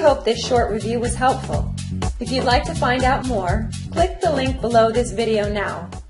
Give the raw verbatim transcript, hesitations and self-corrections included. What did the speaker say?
hope this short review was helpful. If you'd like to find out more, click the link below this video now.